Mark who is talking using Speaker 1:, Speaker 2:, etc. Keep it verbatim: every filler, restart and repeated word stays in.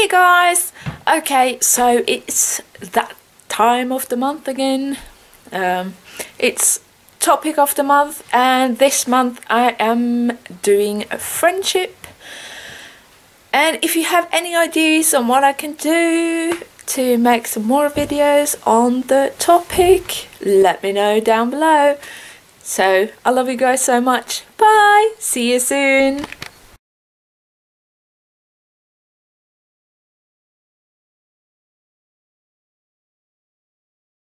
Speaker 1: Hey guys! Okay, so it's that time of the month again. Um, it's topic of the month, and this month I am doing a friendship. And if you have any ideas on what I can do to make some more videos on the topic, let me know down below. So I love you guys so much. Bye! See you soon!